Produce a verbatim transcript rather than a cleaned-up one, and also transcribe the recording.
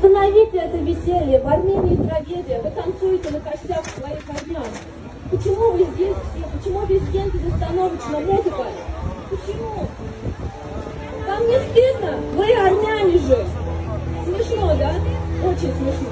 Остановите это веселье. В Армении трагедия. Вы танцуете на костях своих армян. Почему вы здесь все? Почему везде безостановочно музыка? Почему? Вам не стыдно? Вы армяне же. Смешно, да? Очень смешно.